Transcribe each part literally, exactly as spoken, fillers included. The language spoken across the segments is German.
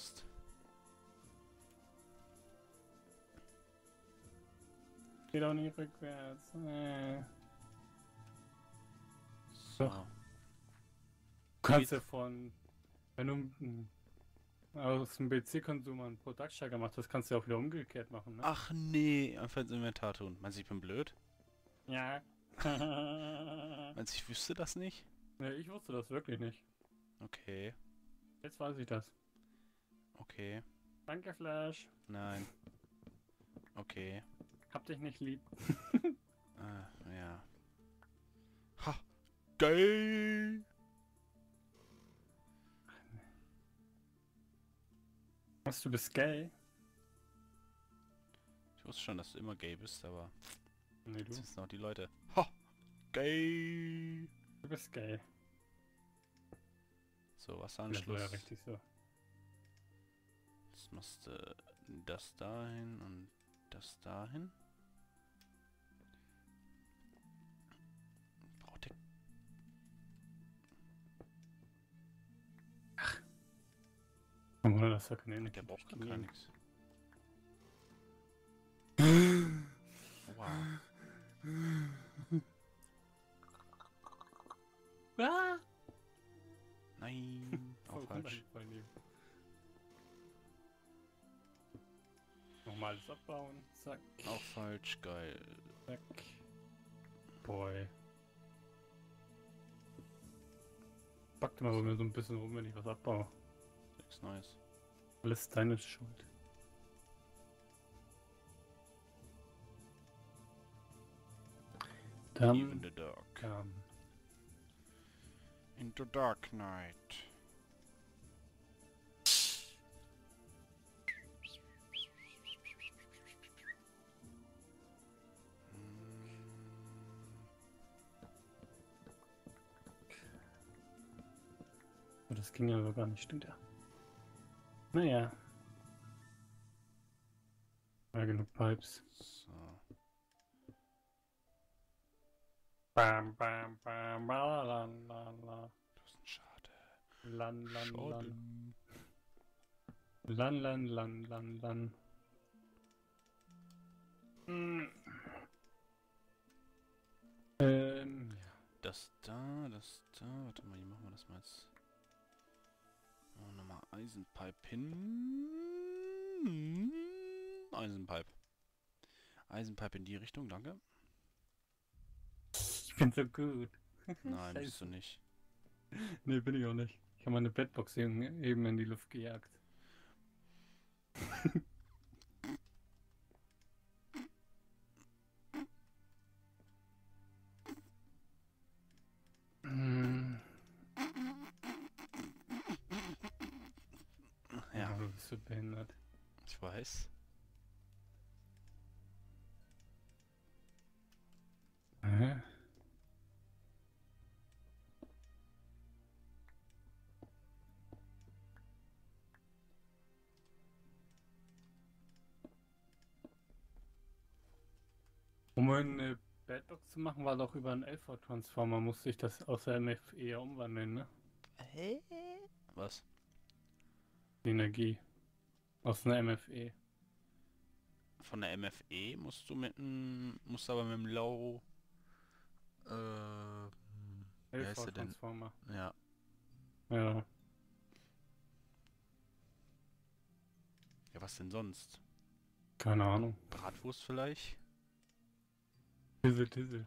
musst. Geh doch nicht rückwärts. Äh. So. Doch. Du kannst ja von, wenn du mm, aus dem B C-Konsum einen Production gemacht hast, kannst du ja auch wieder umgekehrt machen, ne? Ach nee, einfach ins Inventar tun. Meinst du, ich bin blöd? Ja. Meinst du, ich wüsste das nicht? Ne, ich wusste das wirklich nicht. Okay, Jetzt weiß ich das. okay. Danke, Flash. Nein. Okay. Hab dich nicht lieb. Äh, ja. Ha! Geil! Was, du bist gay? Ich wusste schon, dass du immer gay bist, aber Nee, du. jetzt sind noch die Leute. Ha! Gay! Du bist gay. So, Das Wasseranschluss. war ja richtig so. Jetzt machst du das dahin und das dahin. Braucht der... Aber das war keine Der braucht gar Energie. nichts. Wow. Ah! Nein, auch Voll falsch. runtergefallen eben. Normales abbauen. Zack. Auch falsch, geil. Zack. Boy. Packt mal bei mir so ein bisschen rum, wenn ich was abbaue. Nichts Neues. Alles deine Schuld. Even Dann the dark. kam. Into dark night. Oh, das ging ja aber gar nicht, stimmt ja. Naja. War genug Pipes. So. Bam, bam, bam, la, la, la, la. Das ist ein Schade. Lan, lan, Schade. lan. Lan, lan, lan, lan, lan. Hm. Ähm, ja. Das da, das da. Warte mal, hier machen wir das mal jetzt. Oh, nochmal Eisenpipe hin. Eisenpipe. Eisenpipe in die Richtung, danke. Ich bin so gut. Nein, Scheiße. bist du nicht. Nee, bin ich auch nicht. Ich habe meine Bedbox eben eben in die Luft gejagt. Hm. Ja, Oh, du bist so behindert. ich weiß. Hä? Um eine Bedbox zu machen, war doch über einen L V-Transformer, musste ich das aus der M F E ja umwandeln, ne? Hä? Was? Die Energie. Aus einer M F E. Von der M F E musst du mit dem... musst aber mit dem Low... Äh... Wie heißt der denn? L V-Transformer. Ja. Ja. Ja, was denn sonst? Keine Ahnung. Bratwurst vielleicht? Tissel, Tissel.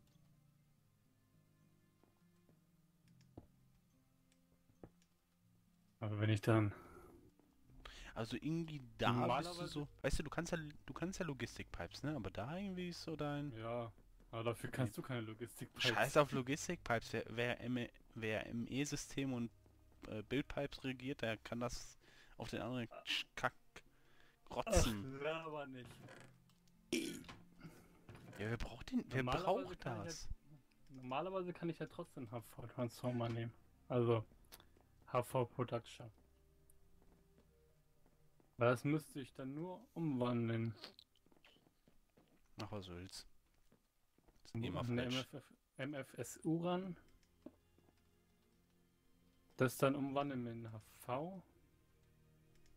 Aber wenn ich dann... Also irgendwie da bist du Normalerweise- so... Weißt du, du kannst ja, du kannst ja Logistikpipes, ne? Aber da irgendwie ist so dein... Ja, aber dafür kannst du keine Logistik. Scheiß auf Logistikpipes. Wer, wer, M E wer M E-System und äh, Bildpipes regiert, der kann das auf den anderen Sch- Kack rotzen. Ach, aber nicht. Ja, wer braucht den? Wer Normalerweise braucht kann ich das? Normalerweise kann ich ja trotzdem H V-Transformer nehmen. Also H V-Production. Weil das müsste ich dann nur umwandeln. Mach was du willst. Das ist Um immer eine falsch. M F F M F S U ran. Das dann umwandeln in H V.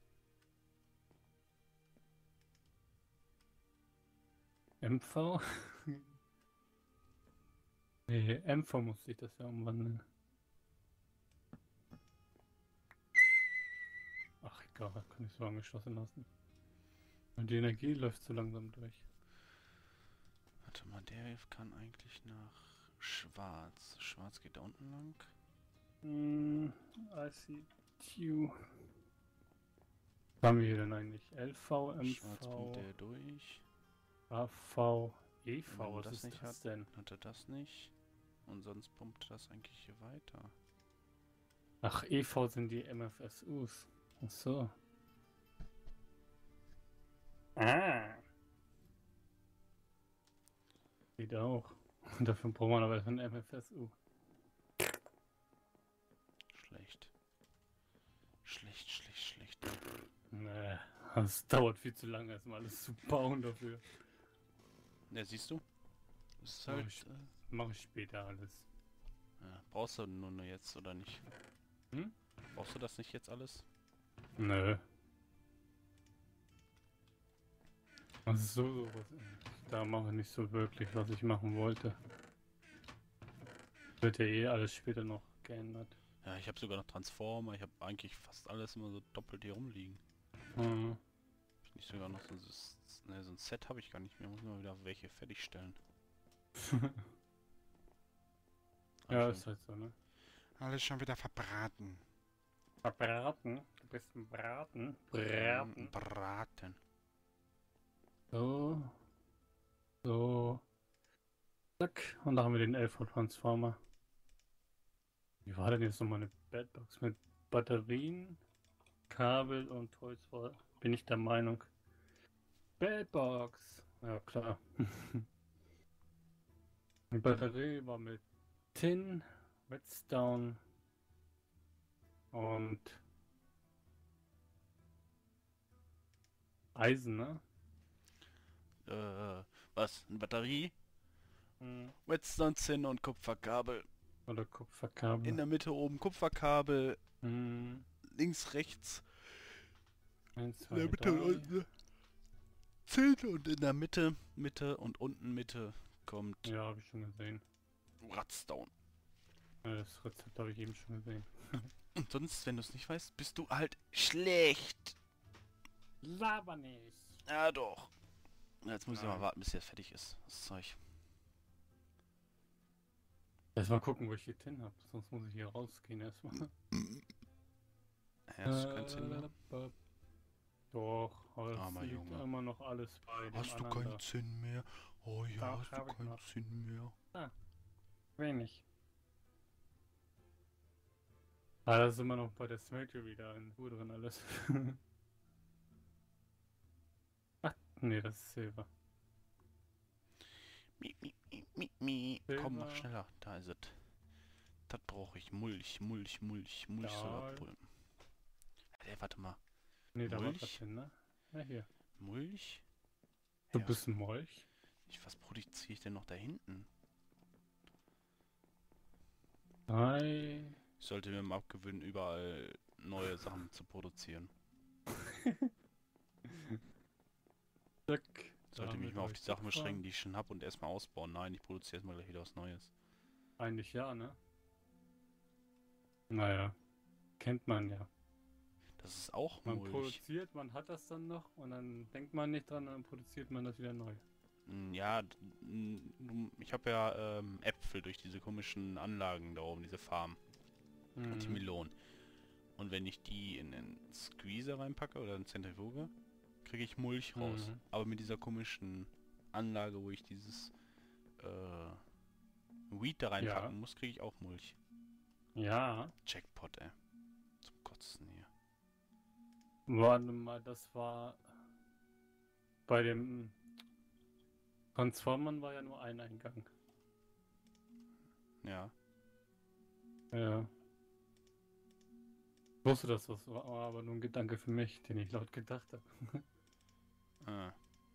M V? Nee, M V musste ich das ja umwandeln. Ach egal, kann ich so angeschlossen lassen. Und die Energie läuft so langsam durch. Warte mal, der kann eigentlich nach Schwarz. Schwarz geht da unten lang. Mm, I see you. Was haben wir hier denn eigentlich? L V, M Schwarz bringt V, der durch. A V, E V, Wenn er was das ist nicht das hat, denn? hat er das nicht. Und sonst pumpt das eigentlich hier weiter. Ach, E V sind die M F S Us. Ach so. Ah. Geht auch. Und dafür braucht man aber ein M F S U. Schlecht. Schlecht, schlecht, schlecht. Nee, das dauert viel zu lange, erstmal alles zu bauen dafür. Ja, siehst du? Das ist Mach halt... ich, Äh, mach ich später alles. ja, brauchst du nur, nur jetzt, oder nicht? Hm? Brauchst du das nicht jetzt alles? Nö. Das ist so, so was. Da mache ich nicht so wirklich, was ich machen wollte. Wird ja eh alles später noch geändert. Ja, ich habe sogar noch Transformer. Ich habe eigentlich fast alles immer so doppelt hier rumliegen. Mhm. Hab ich nicht sogar noch so, so, ne, so ein Set habe ich gar nicht mehr. Muss mal wieder welche fertigstellen. Ja, Alles ist schon, halt so, ne? alles schon wieder verbraten. Braten. Du bist ein Braten. Mm, braten. So. So. Zack. Und da haben wir den L V-Transformer. Wie war denn jetzt nochmal eine Bedbox mit Batterien, Kabel und Toys? War, bin ich der Meinung. Bedbox. Ja, klar. Die Batterie war mit Tin, Redstone und Eisen, ne? Äh, was? Eine Batterie? Mhm. Redstone, Zinn und Kupferkabel. Oder Kupferkabel. In der Mitte oben Kupferkabel. Mhm. Links, rechts. Eins, In zwei, der Mitte und drei. unten. Zinn und in der Mitte, Mitte und unten Mitte kommt Ja, habe ich schon gesehen. Redstone. Ja, das Rezept habe ich eben schon gesehen. Und sonst, wenn du es nicht weißt, bist du halt schlecht. Laber nicht. Ja, doch. Jetzt muss ich Nein. mal warten, bis der fertig ist. Das Zeug. Erstmal gucken, wo ich hier Tin habe. Sonst muss ich hier rausgehen erstmal. Ja, das ist kein Sinn mehr. Äh, Doch, aber es Armer liegt Junge. immer noch alles bei dem Hast du anderen keinen Sinn mehr? Oh ja, Doch, hast du hab ich keinen noch. Sinn mehr? da. Wenig. Ah, das ist immer noch bei der Smelter wieder in Ruhe drin alles. Ach, nee, das ist Silber. Mi, mi, mi, mi, mi. Komm, mach Silber. schneller. Da ist es. Das brauche ich. Mulch, Mulch, Mulch, Mulch soll Ja. abholen. Hey, warte mal. Nee, da war Mulch? grad hin, ne? Ja, hier. Mulch? Du Hey, bist ein Molch. was, ich, was produziere ich denn noch da hinten? Nein. Ich sollte mir mal abgewöhnen, überall neue Sachen zu produzieren. Zack. Ich sollte mich mal auf die Sachen beschränken, die ich schon habe und erstmal ausbauen. Nein, ich produziere erstmal gleich wieder was Neues. Eigentlich ja, ne? Naja. Kennt man ja. Das ist auch Man Mulch. produziert, man hat das dann noch und dann denkt man nicht dran, dann produziert man das wieder neu. Mm, Ja, d- n- du- ich habe ja ähm, Äpfel durch diese komischen Anlagen da oben, diese Farm. Und die Mhm. Melonen. Und wenn ich die in den Squeezer reinpacke oder in Zentrifuge, kriege ich Mulch raus. Mhm. Aber mit dieser komischen Anlage, wo ich dieses äh, Weed da reinpacken Ja. muss, kriege ich auch Mulch. Ja. Jackpot, ey. Zum Kotzen hier. Warte mal, das war bei dem Transformern war ja nur ein Eingang. Ja. Ja. Ich wusste, dass das war, aber nur ein Gedanke für mich, den ich laut gedacht habe. Ah.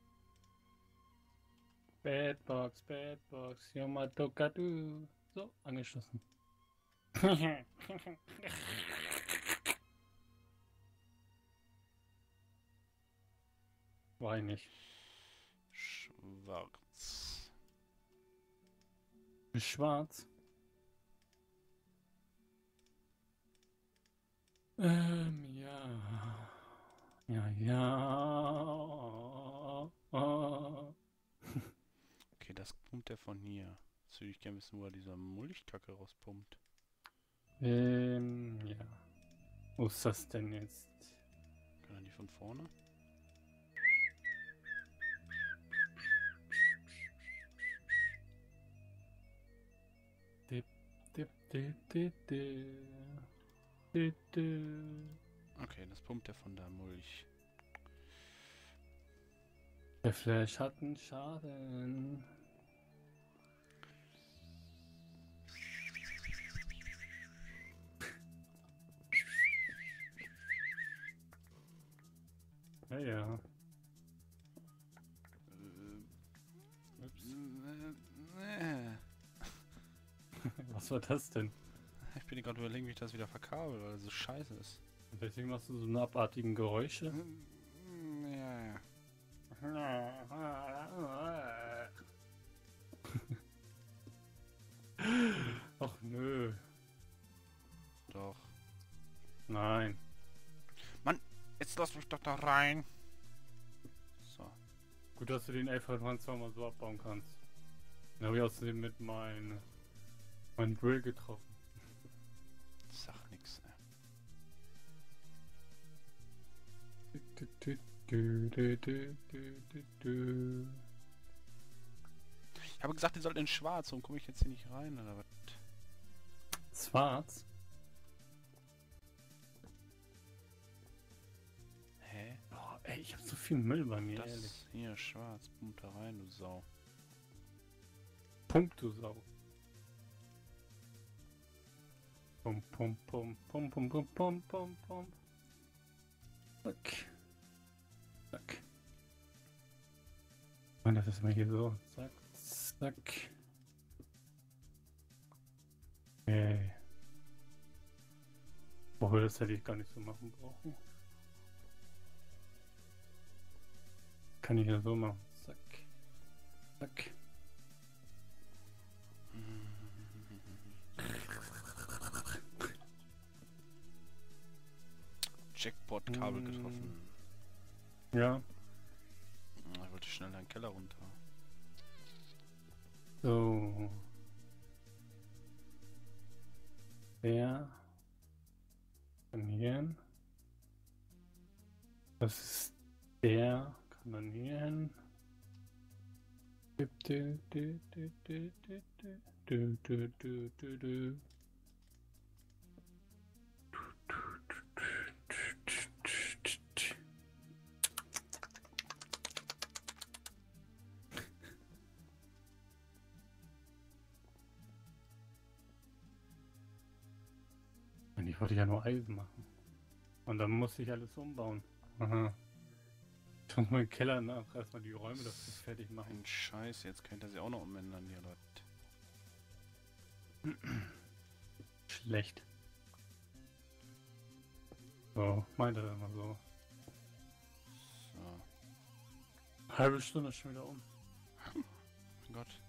Bad Box, Bad Box, Yomatokatu. So, angeschlossen. War ich nicht. Schwarz. Schwarz. Ähm, ja. Ja, ja. Okay, das pumpt der von hier. Jetzt würde ich gerne wissen, wo er diese Mulchkacke rauspumpt. Ähm, ja. Wo ist das denn jetzt? Kann er die von vorne? Dip, dip, dip, dip, dip. Dip, dip. Okay, das pumpt der von der Mulch. Der Flash hat einen Schaden. Ja, ja. Ups. Äh, Was war das denn? Ich bin gerade überlegen, wie ich das wieder verkabel, weil es so scheiße ist. Deswegen machst du so eine abartigen Geräusche. Ja, ja. Ach nö. Doch. Nein. Jetzt lass mich doch da rein. So. Gut, dass du den elf-Transformer so abbauen kannst. Den habe ich außerdem mit meinem mein Drill getroffen. Sag nix, ey. Du, du, du, du, du, du, du, du. Ich habe gesagt, die sollten in schwarz. Warum komme ich jetzt hier nicht rein, oder was? Schwarz? Hä? Oh, ey, ich habe so viel Müll bei mir, Das ehrlich. hier, schwarz. Pumpt da rein, du Sau. Pump, du Sau. Pum, pum, pum, pum, pum, pum, pum, pum, pum. Zack. Zack. Und das ist mal hier so. Zack, zack. Okay. Obwohl, das hätte ich gar nicht so machen brauchen. Kann ich ja so machen. Zack. Zack. Jackpot-Kabel Mm. getroffen. Ja. Ich wollte schnell in den Keller runter. So. Der. Kanonieren. Das ist der. Kanonieren. Du, du, du, du, du, du, du, du, du, du, du. Und ich wollte ja nur Eisen machen. Und dann musste ich alles umbauen. Aha. Ich muss mal im Keller nach erstmal die Räume dafür fertig machen. Ein Scheiß, jetzt könnt ihr sie auch noch umändern, die Leute. Schlecht. So, meinte er immer so. So. Halbe Stunde ist schon wieder um. Mein Gott.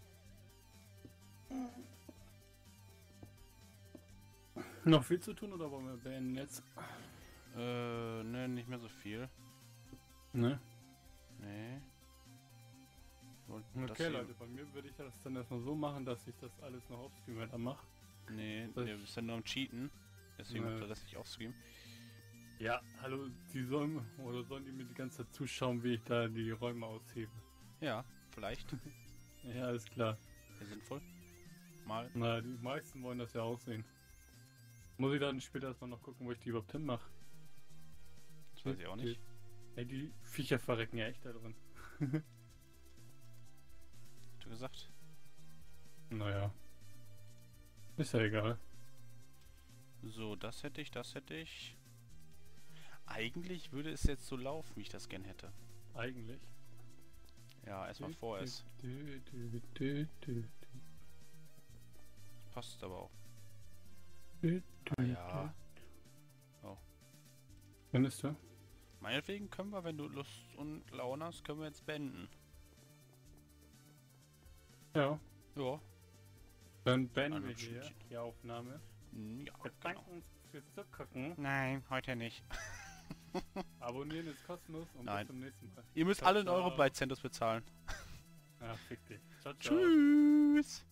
Noch viel zu tun oder wollen wir beenden jetzt? Äh, ne, nicht mehr so viel. Ne? Nee. Wollt das Okay, hier- Leute, bei mir würde ich das dann erstmal so machen, dass ich das alles noch offstream weiter mache. Nee, Das- wir sind nur am Cheaten. Deswegen Nee. macht er das nicht offstream. Ja, hallo, die sollen oder sollen die mir die ganze Zeit zuschauen, wie ich da die Räume aushebe? Ja, vielleicht. Ja, alles klar. Sehr sinnvoll. Mal. Na, die meisten wollen das ja auch sehen. Muss ich dann später erstmal noch gucken, wo ich die überhaupt hinmache. Das weiß ich auch nicht. Ey, die Viecher verrecken ja echt da drin. Hast du gesagt? Naja. Ist ja egal. So, das hätte ich, das hätte ich. Eigentlich würde es jetzt so laufen, wie ich das gern hätte. Eigentlich. Ja, erstmal vor es. Du, du, du, du, Passt aber auch. du, Ah, du, ja. du. Findest du? Meinetwegen können wir, wenn du Lust und Laune hast, können wir jetzt beenden. Ja. Ja. Dann beenden wir Also, hier Stückchen. die Aufnahme. Hm, ja, Wir genau. danken uns fürs Zugucken. Nein, heute nicht. Abonnieren ist kostenlos und Nein. bis zum nächsten Mal. Ihr müsst Ciao, alle einen Euro ciao. bei Centos bezahlen. Ja, fick dich. Ciao, ciao. Tschüss.